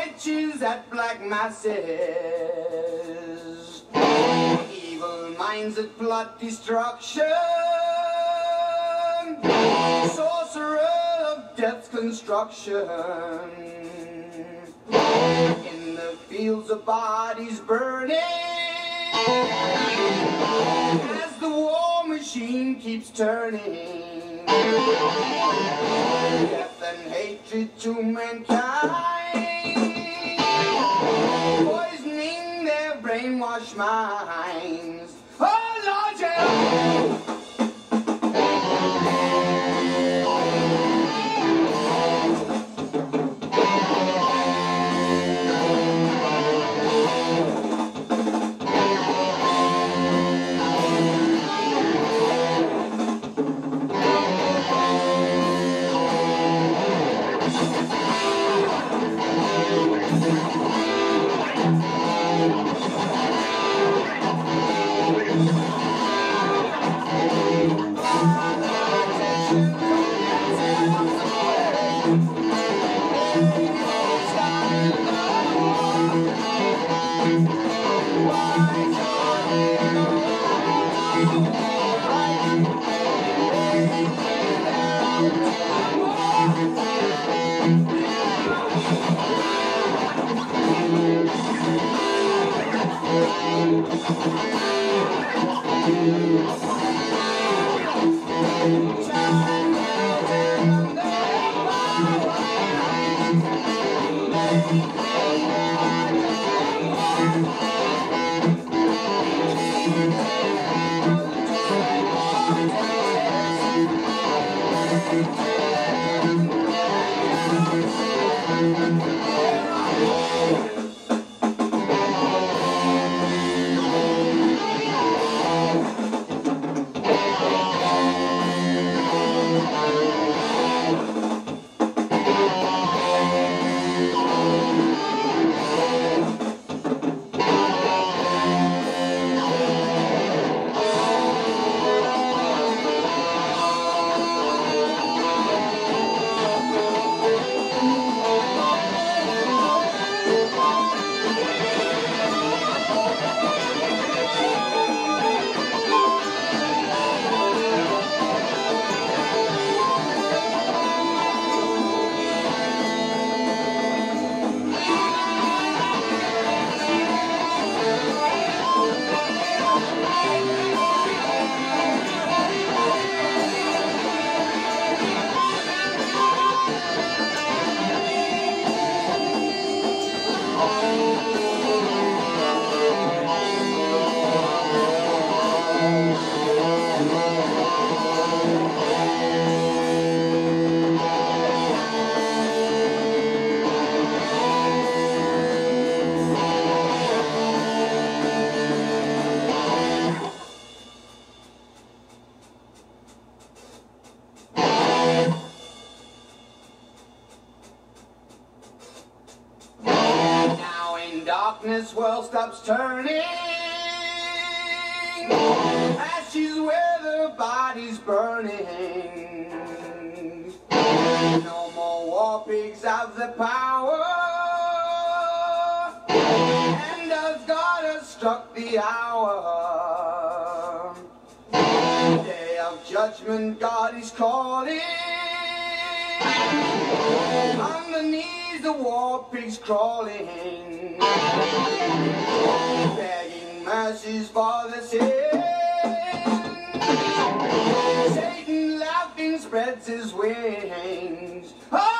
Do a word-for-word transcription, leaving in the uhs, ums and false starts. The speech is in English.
witches at black masses, evil minds that plot destruction, sorcerer of death's construction. In the fields of bodies burning, as the war machine keeps turning, death and hatred to mankind, poisoning their brainwashed minds. Oh Lord, yeah. Darkness world stops turning, ashes where the body's burning. No more war pigs have the power, and as God has struck the hour, day of judgment God is calling. On the knees the war pigs crawling, begging mercies for the sin. Satan laughing spreads his wings. Oh!